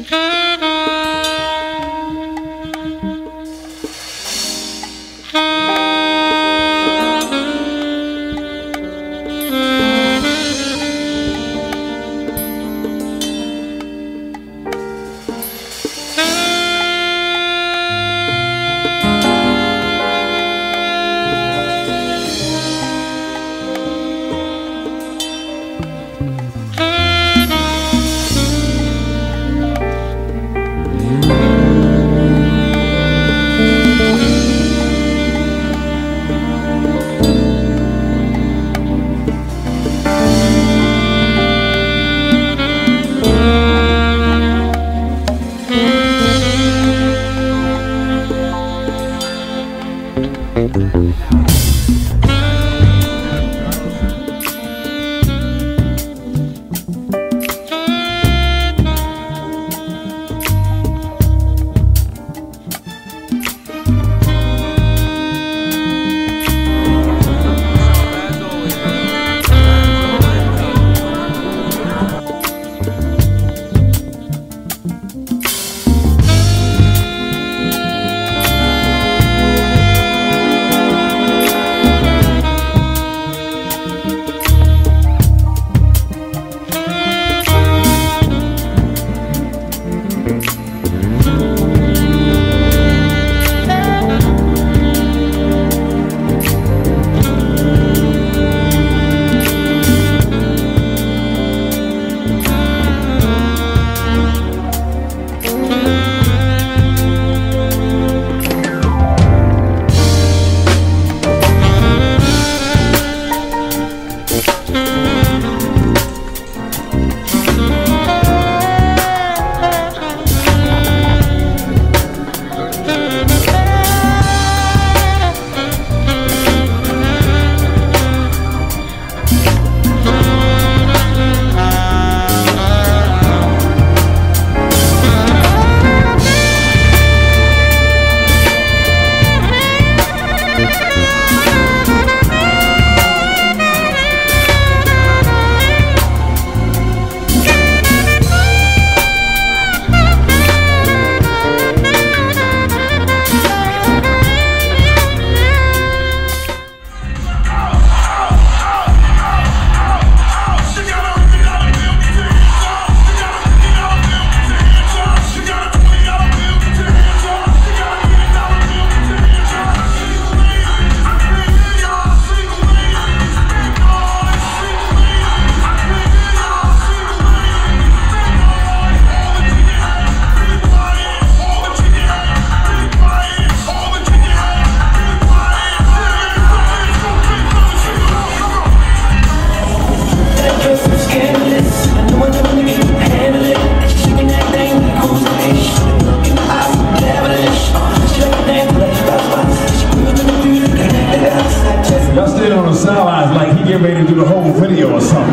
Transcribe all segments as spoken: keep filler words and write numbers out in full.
get ready to do the whole video or something.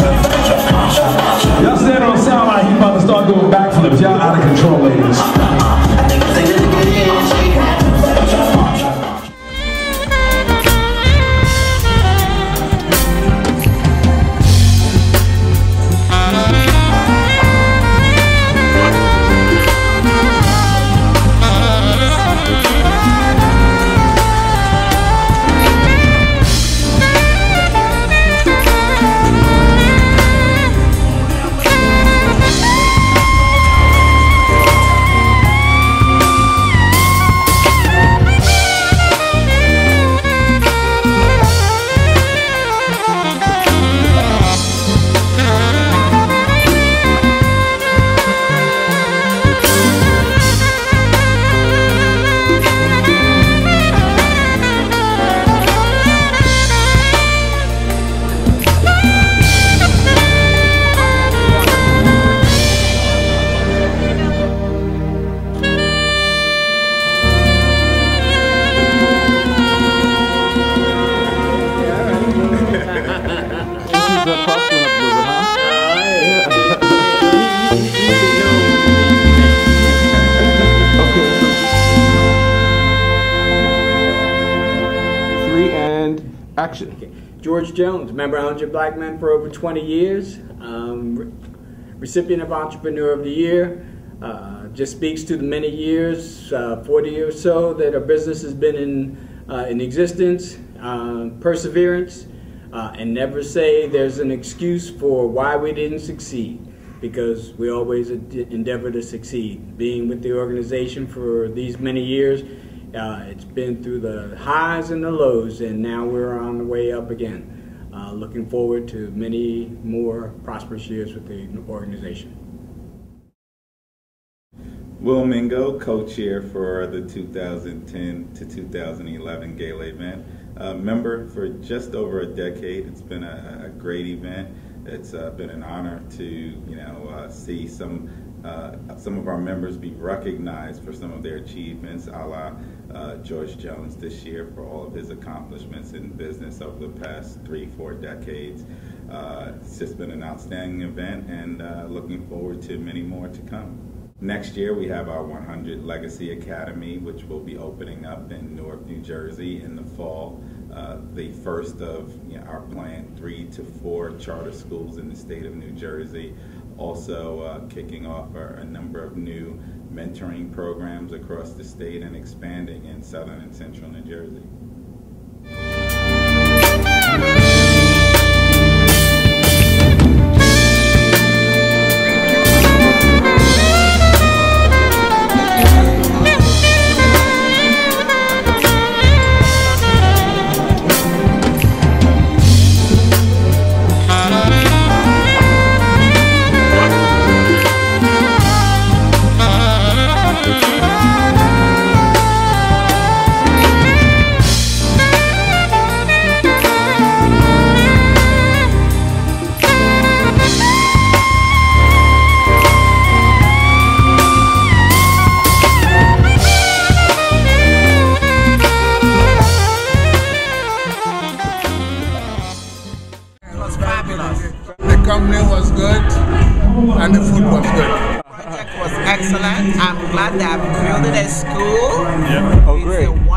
Y'all stand on the sound line, he's about to start doing backflips. Y'all out of control, ladies. Action. Okay. George Jones, member of one hundred Black Men for over twenty years, um, re recipient of Entrepreneur of the Year, uh, just speaks to the many years, uh, forty or so, that our business has been in, uh, in existence, uh, perseverance, uh, and never say there's an excuse for why we didn't succeed, because we always endeavor to succeed. Being with the organization for these many years, uh, it's been through the highs and the lows, and now we're on the way up again. Uh, looking forward to many more prosperous years with the organization. Will Mingo, co-chair for the two thousand ten to two thousand eleven Gala event. Uh, member for just over a decade. It's been a, a great event. It's uh, been an honor to, you know, uh, see some uh, some of our members be recognized for some of their achievements, a la uh, George Jones this year for all of his accomplishments in business over the past three, four decades. Uh, it's just been an outstanding event, and uh, looking forward to many more to come. Next year we have our one hundred Legacy Academy, which will be opening up in Newark, New Jersey in the fall. Uh, the first of, you know, our planned three to four charter schools in the state of New Jersey. Also uh, kicking off a, a number of new mentoring programs across the state and expanding in southern and central New Jersey. The company was good and the food was good. The project was excellent. I'm glad they have built a school. Yeah. Oh, great. It's a